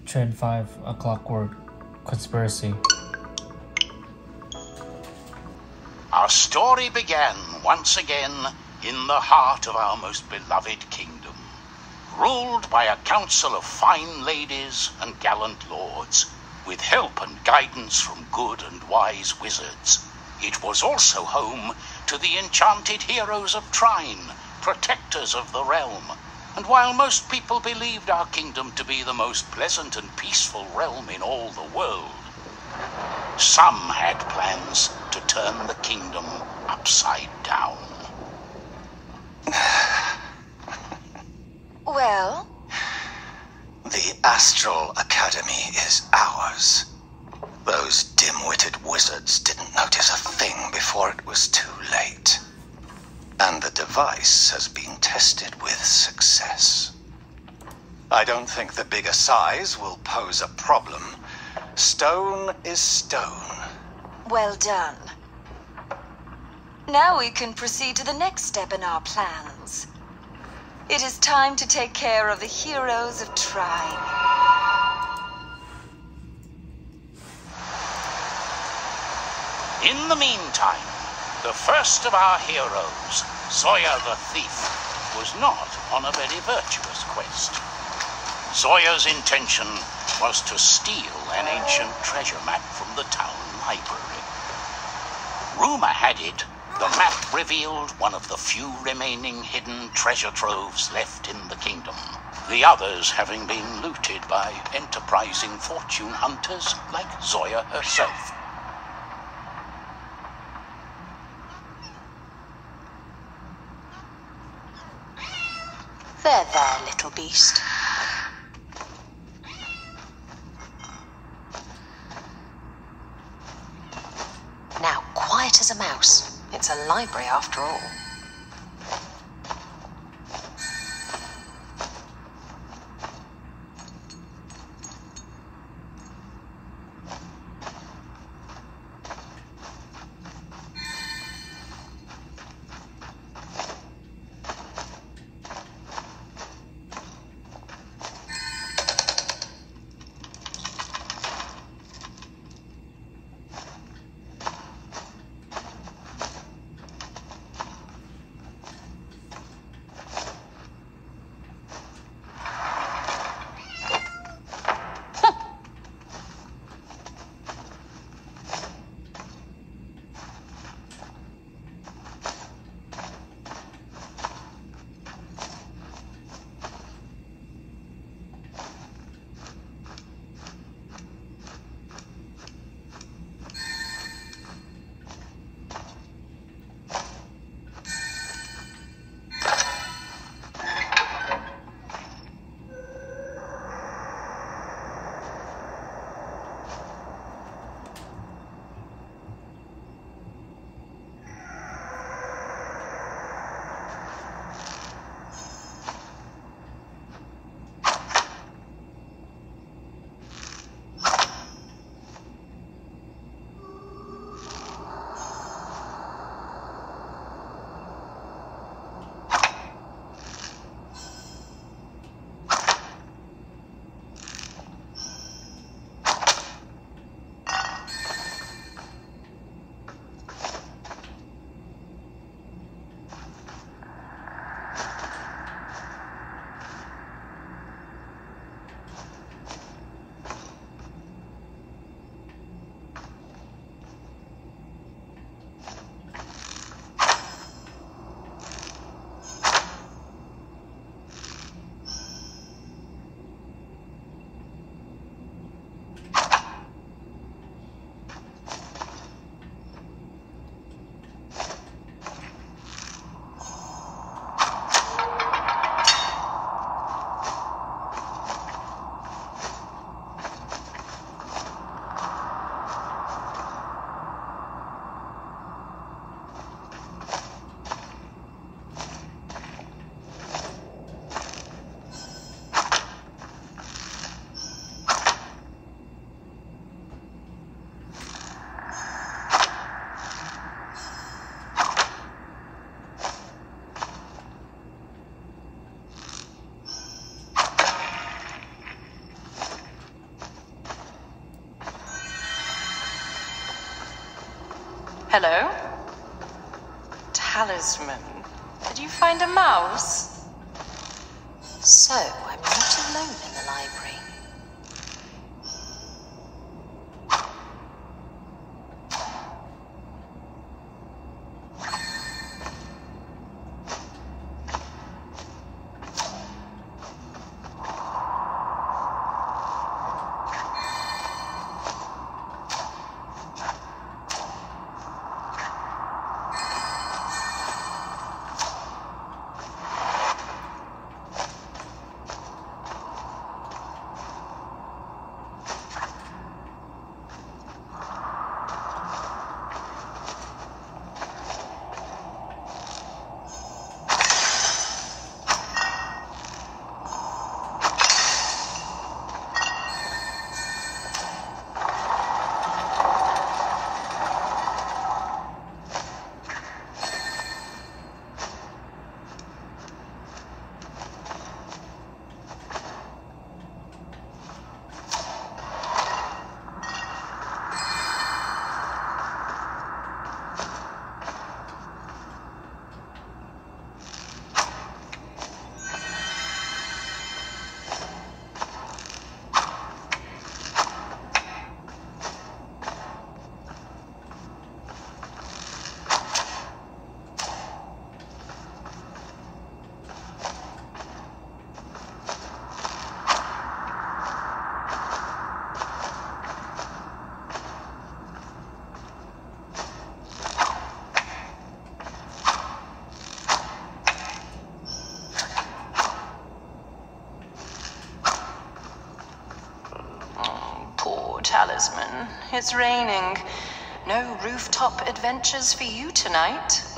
Trine 5, A Clockwork Conspiracy. Our story began once again in the heart of our most beloved kingdom, ruled by a council of fine ladies and gallant lords, with help and guidance from good and wise wizards. It was also home to the enchanted heroes of Trine, protectors of the realm. And while most people believed our kingdom to be the most pleasant and peaceful realm in all the world, some had plans to turn the kingdom upside down. Well? The Astral Academy is ours. Those dim-witted wizards didn't notice a thing before it was too late. And the device has been tested with success. I don't think the bigger size will pose a problem. Stone is stone. Well done. Now we can proceed to the next step in our plans. It is time to take care of the heroes of Trine. In the meantime, the first of our heroes, Zoya the Thief, was not on a very virtuous quest. Zoya's intention was to steal an ancient treasure map from the town library. Rumor had it, the map revealed one of the few remaining hidden treasure troves left in the kingdom, the others having been looted by enterprising fortune hunters like Zoya herself. There, little beast. Now, quiet as a mouse. It's a library after all. Hello? Talisman. Did you find a mouse? So, I'm not alone in the library. Talisman. It's raining. No rooftop adventures for you tonight.